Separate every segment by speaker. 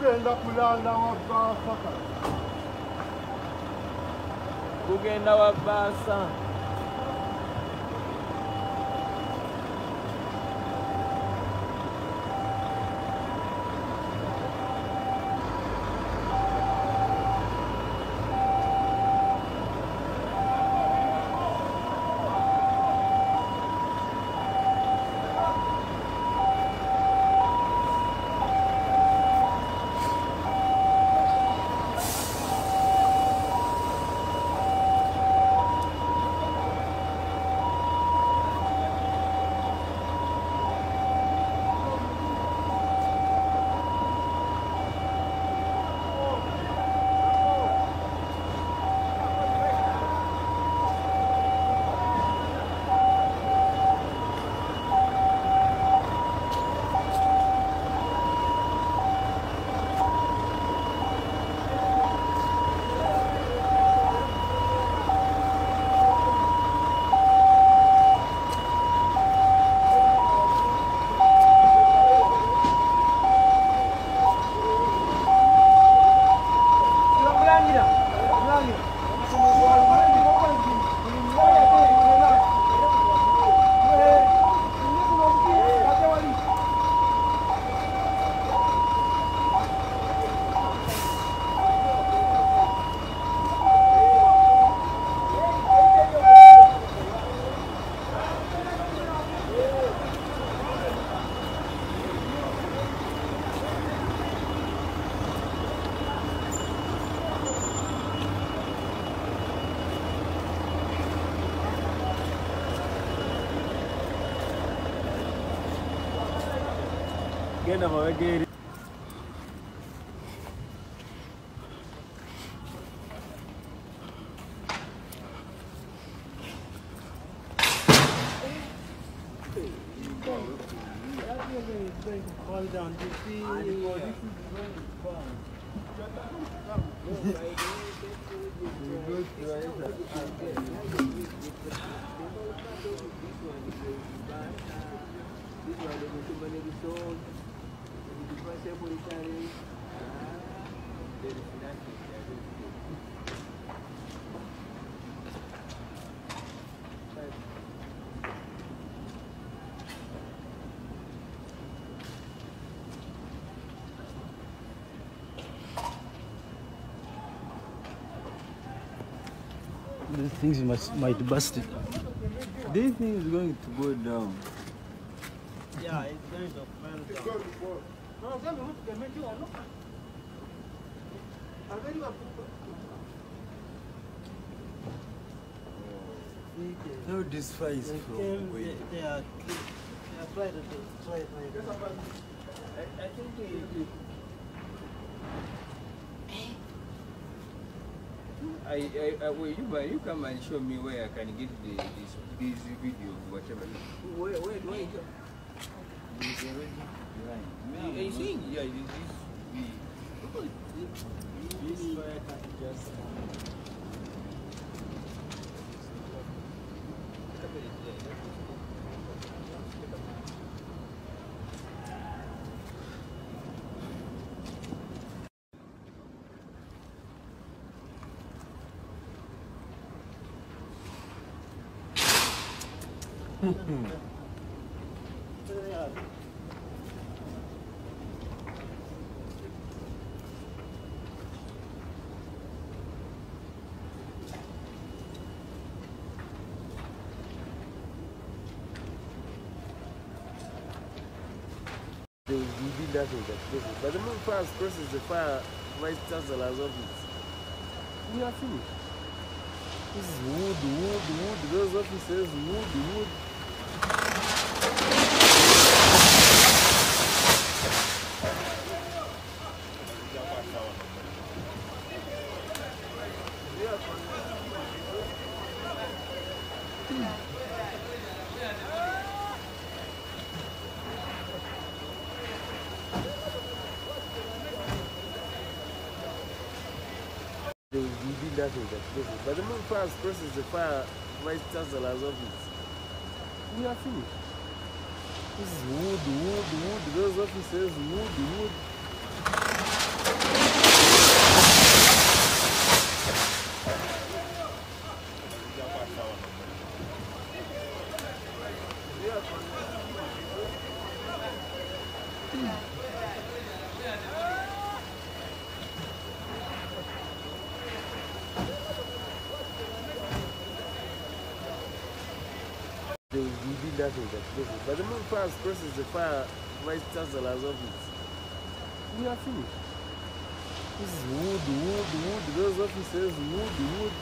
Speaker 1: Kugenda wa basa. Genda mawegeri. Fall down to see. These things might bust it. This thing is going to go down.
Speaker 2: Yeah, it's going to fall down.
Speaker 1: No, this fire is from where?
Speaker 2: They are trying to destroy it.
Speaker 1: I think you come and show me where I can get this video, whatever. Where do I go? It's already behind. I think, yeah, this fire can just.
Speaker 3: We did that with the explosive. But the moment fire crosses the fire vice chancellor's office, we are finished. This is wood. Those officers, wood. We did that with the explosive. But the moment fire crosses the fire vice chancellor's office, we are finished. This is wood. Those officers, wood. build that explosive. But the moment fire expresses the fire, vice chancellor has of it. We are finished. This is wood, wood, wood. Those officers, wood, wood.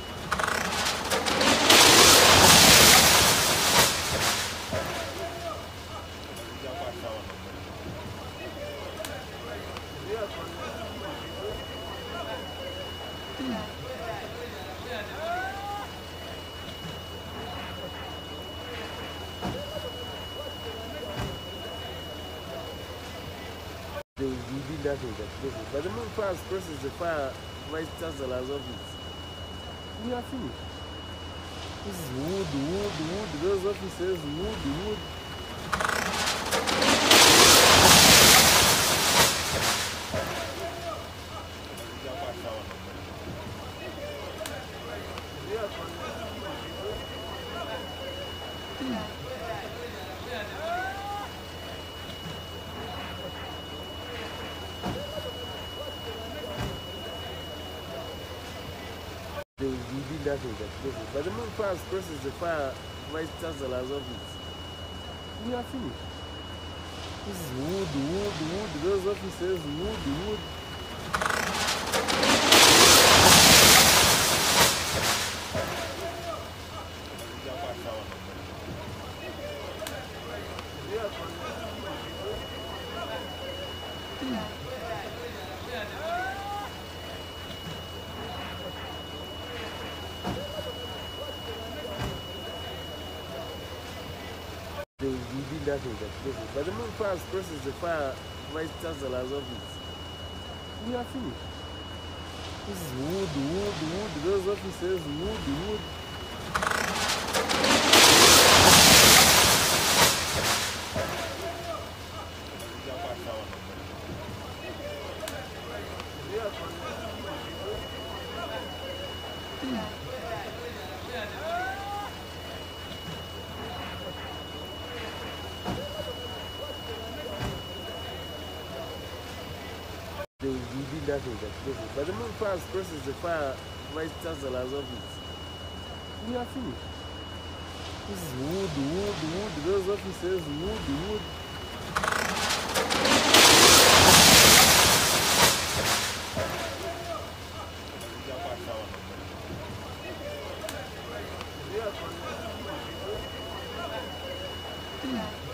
Speaker 3: They will build that explosive. But the moment fire expresses the fire, vice chancellor has of it. We are finished. This is wood, wood, wood. Those officers, wood, wood. They will build that explosive. But the moment fire expresses the fire, vice chancellor has of it. We are finished. This is wood, wood, wood. Those officers, wood, wood. They will build that explosive. But the moment fire expresses the fire, vice chancellor has of it. We are finished. This is wood, wood, wood. Those officers, wood, wood. They will build that explosive. But the moment fire expresses the fire, vice chancellor has of it. We are finished. This is wood, wood, wood. Those officers, wood, wood.
Speaker 1: Yeah.